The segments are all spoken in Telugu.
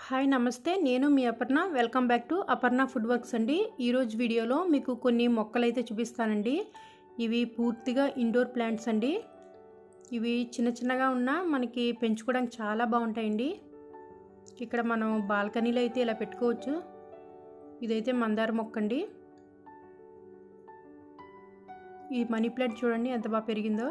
హాయ్ నమస్తే నేను మీ Aparna welcome back to Aparna food works అండి। ఈరోజు వీడియోలో మీకు కొన్ని మొక్కలైతే చూపిస్తానండి। ఇవి పూర్తిగా ఇండోర్ ప్లాంట్స్ అండి। ఇవి చిన్న చిన్నగా ఉన్నా మనకి పెంచుకోవడానికి చాలా బాగుంటాయండి। ఇక్కడ మనం బాల్కనీలో అయితే ఇలా పెట్టుకోవచ్చు। ఇదైతే మందార మొక్క అండి। ఈ మనీ ప్లాంట్ చూడండి ఎంత బాగా పెరిగిందో।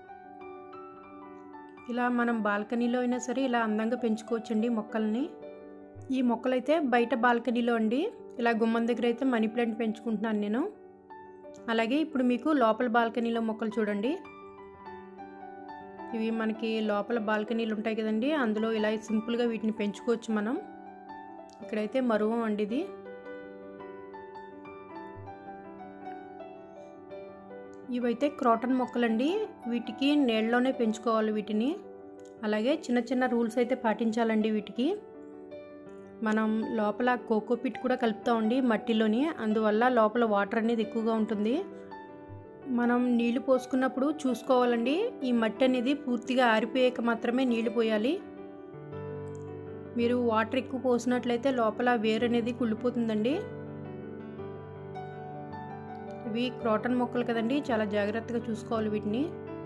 ఇలా మనం బాల్కనీలో అయినా సరే ఇలా అందంగా పెంచుకోవచ్చండి మొక్కల్ని। ఈ మొక్కలైతే బయట బాల్కనీలో అండి, ఇలా గుమ్మం దగ్గర అయితే మనీ ప్లాంట్ పెంచుకుంటున్నాను నేను। అలాగే ఇప్పుడు మీకు లోపల బాల్కనీలో మొక్కలు చూడండి। ఇవి మనకి లోపల బాల్కనీలు ఉంటాయి కదండి, అందులో ఇలా సింపుల్గా వీటిని పెంచుకోవచ్చు మనం। ఇక్కడైతే మరువం అండి ఇది। ఇవైతే క్రోటన్ మొక్కలండి, వీటికి నీళ్ళలోనే పెంచుకోవాలి వీటిని। అలాగే చిన్న చిన్న రూల్స్ అయితే పాటించాలండి వీటికి। మనం లోపల కోకోపిట్ కూడా కలుపుతామండి మట్టిలోని, అందువల్ల లోపల వాటర్ అనేది ఎక్కువగా ఉంటుంది। మనం నీళ్లు పోసుకున్నప్పుడు చూసుకోవాలండి, ఈ మట్టి అనేది పూర్తిగా ఆరిపోయాక మాత్రమే నీళ్లు పోయాలి। మీరు వాటర్ ఎక్కువ పోసినట్లయితే లోపల వేరు అనేది కుళ్ళిపోతుందండి। ఇవి క్రోటన్ మొక్కలు కదండి, చాలా జాగ్రత్తగా చూసుకోవాలి వీటిని।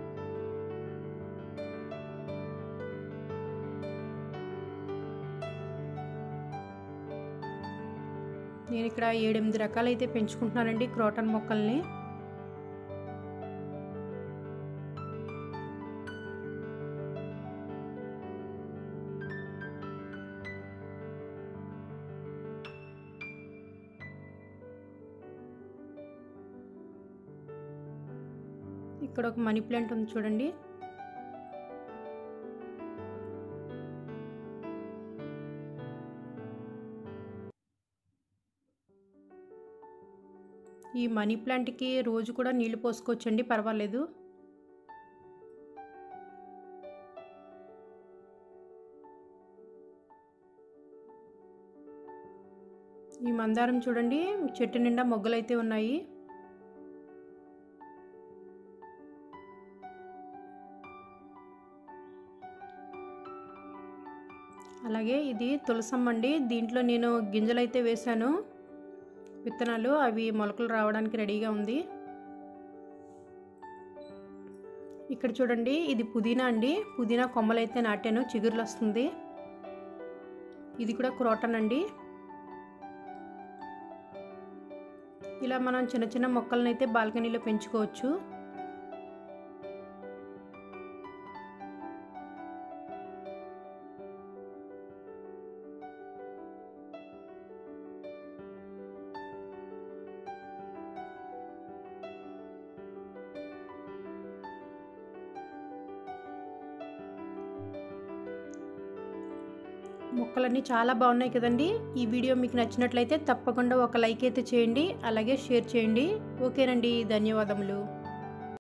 నేను ఇక్కడ 7-8 రకాలైతే పెంచుకుంటున్నానండి క్రోటన్ మొక్కల్ని। ఇక్కడ ఒక మనీ ప్లాంట్ ఉంది చూడండి। ఈ మనీ ప్లాంట్కి రోజు కూడా నీళ్లు పోసుకోవచ్చండి, పర్వాలేదు। ఈ మందారం చూడండి, చెట్టు నిండా మొగ్గలైతే ఉన్నాయి। అలాగే ఇది తులసమ్మ అండి, దీంట్లో నేను గింజలైతే వేశాను విత్తనాలు, అవి మొలకలు రావడానికి రెడీగా ఉంది। ఇక్కడ చూడండి ఇది పుదీనా అండి, పుదీనా కొమ్మలైతే నాటాను, చిగుర్లు వస్తుంది। ఇది కూడా క్రోటన్ అండి। ఇలా మనం చిన్న చిన్న మొక్కలను అయితే బాల్కనీలో పెంచుకోవచ్చు। మొక్కలన్నీ చాలా బాగున్నాయి కదండి। ఈ వీడియో మీకు నచ్చినట్లయితే తప్పకుండా ఒక లైక్ అయితే చేయండి, అలాగే షేర్ చేయండి। ఓకేనండి, ధన్యవాదములు।